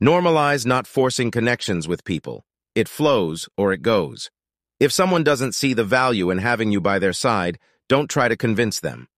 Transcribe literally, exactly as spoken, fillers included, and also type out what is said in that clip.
Normalize not forcing connections with people. It flows or it goes. If someone doesn't see the value in having you by their side, don't try to convince them.